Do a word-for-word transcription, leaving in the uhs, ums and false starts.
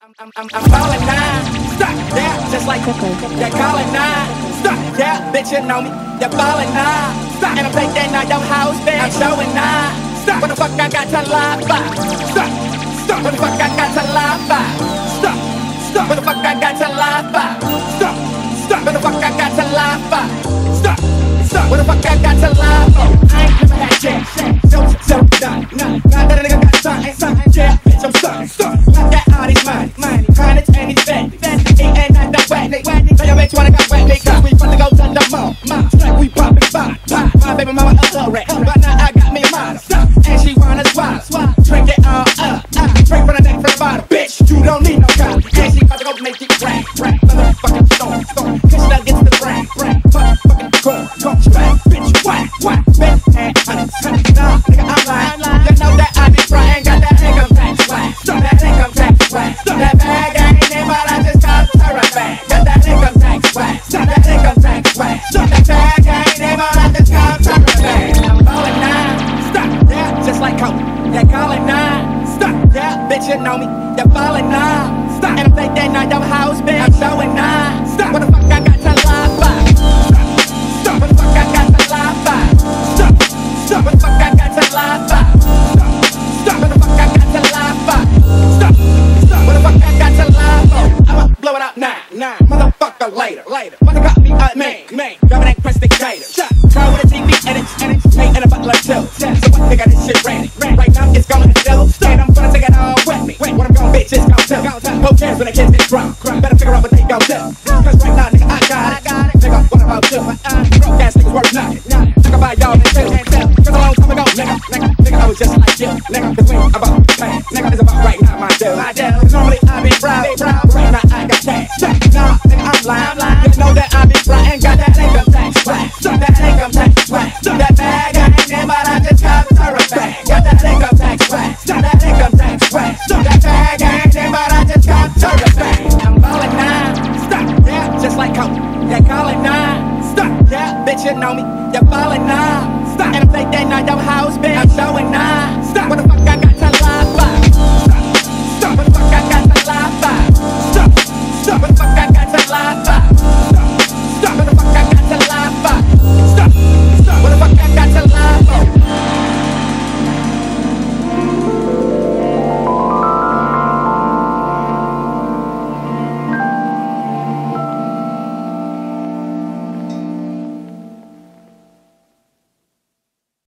I'm, I'm, I'm, I'm calling nine, stop, yeah, just like they're calling nine, stop, yeah, bitch, you know me, you're falling nine, stop, and I'm taking out your house, bitch, I'm showing nine, stop, what the fuck I got to lie for, stop, stop, what the fuck I got to lie for, stop, stop, what the fuck I got to lie for, stop, stop, what the fuck I got to lie for, stop, stop, what the fuck I got to lie for, I ain't never had shit, so, so, done, none, now that a nigga got something, something, yeah, bitch, I'm stuck, stuck, I got all these money, money, trying to change these things, he ain't not that wet, nigga, so your bitch wanna got wet, nigga, we finna go to the mall, mall, strike, we poppin', pop, pop, my baby mama a alright, but now I got me a model, and she wanna swallow, swallow, drink it all up, up, drink from the neck, from the bottom, bitch, you don't need no collar, and she about to go make it rain, rain, motherfucking storm, storm, cause she done gets the rain, rain, motherfucking corn, corn, straight, bitch, whack, whack, bitch, and honey, honey, nah, nigga, I'm lying, you know that I be trying, got that income tax, whack, that income tax, whack, that bag ain't in, but I just got her a bag, got that income tax, whack, that income tax, whack, that bag ain't in, but I just got her a bag, I'm calling nine, stop, yeah, just like Kobe, yeah, calling nine, stop, yeah, bitch, you know me, you're falling nine, stop, and I'm taking out your house, bitch, I'm showing nine, stop, what the fuck I got to lie for, stop, stop, what the fuck I got to lie for, stop, stop, what the fuck I got to lie for, stop, stop, what the fuck I got to lie for, stop, stop, what the fuck I got to lie for, I'ma blow it out now, now, motherfucker later, later, mother got me a man, man, grabbing that investigator, shot, try with a T V edit, edit, me and a butler too, so what they got this shit ready, right now it's gonna do, and I'm gonna take it all with me, what I'm gonna bitch is gonna do, who cares when the kids get drunk, better figure out what they gon' do, cause right now nigga I got it, nigga what about you, broke ass niggas worth nothing, talk about y'all and tell, cause a long time ago, nigga, nigga, nigga I was just like you, nigga, cause we ain't about the plan, nigga it's about right now my dude, my dude, cause normally I be proud, proud, right now I got cash, nah, nigga I'm lying, I'm lying.